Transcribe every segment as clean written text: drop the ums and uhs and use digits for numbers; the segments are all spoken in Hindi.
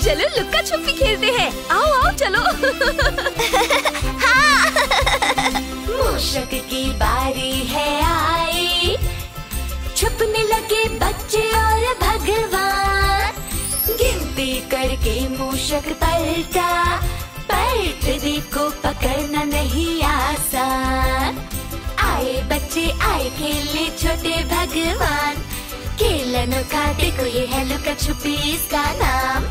चलो लुक्का छुपी खेलते हैं। आओ आओ चलो। मूषक की बारी है आई, छुपने लगे बच्चे और भगवान। गिनती करके मूषक पलटा, पलटने को पकड़ना नहीं आसान। आए बच्चे आए खेलने छोटे भगवान, खेलनो का देखो ये है लुका छुपी इसका नाम।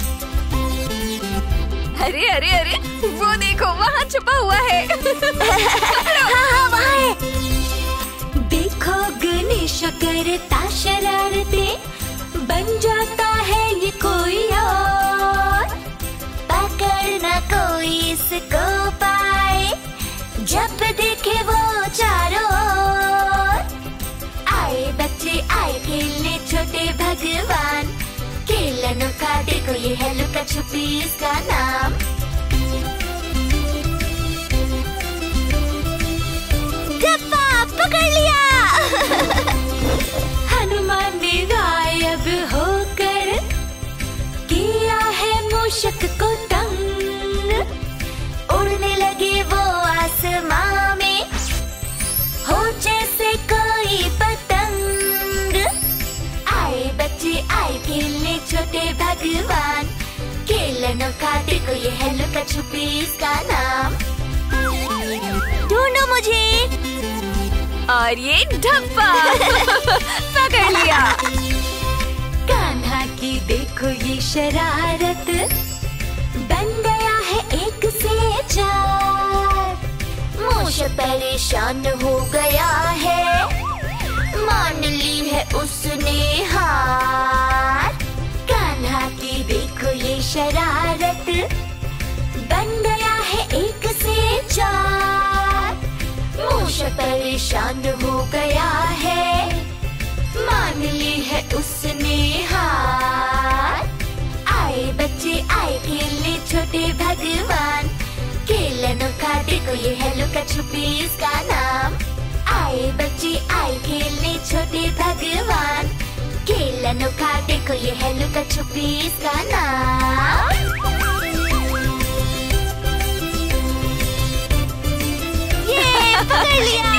अरे अरे अरे वो देखो वहाँ छुपा हुआ है। हाँ वहाँ है। देखो गणेश करता शरारते, बन जाता है ये कोई और। पकड़ना कोई इसको पाए, जब देखे वो चारों ओर। आए बच्चे आए खेलने छोटे भगवान, खेलनो का देखो ये है लुका छुपी इसका नाम। गप्पा पकड़ लिया। हनुमान ने गायब होकर किया है मूषक को तंग। उड़ने लगे वो आसमां में, हो जैसे कोई पतंग। आए बच्चे आए खेलने छोटे भगवान, खेलनो का देखो ये है लुका छुपी इसका नाम। ढूंढो मुझे। और ये ढप्पा। पकड़ लिया। कान्हा की देखो ये शरारत, बन गया है एक से चार। मूष परेशान हो गया है, मान ली है उसने हार। कान्हा की देखो ये शरारत, बन गया है एक से चार। मूष परेशान हो गया है, मान ली है उसने हार। आए बच्चे आए खेलने छोटे भगवान, खेलनो का देखो ये है लुका छुपी इसका नाम। आए बच्चे आए खेलने छोटे भगवान, खेलनो का देखो ये है लुका छुपी इसका नाम। ये पकड़ लिया।